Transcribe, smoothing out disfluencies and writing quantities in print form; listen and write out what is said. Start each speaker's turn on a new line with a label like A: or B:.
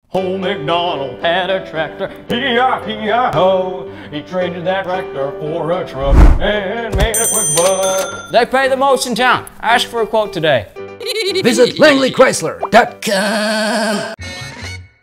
A: Old MacDonald had a tractor, E-I-E-I-O. He traded that tractor for a truck and made a quick buck.
B: They pay the most in town. Ask for a quote today.
C: Visit LangleyChrysler.com.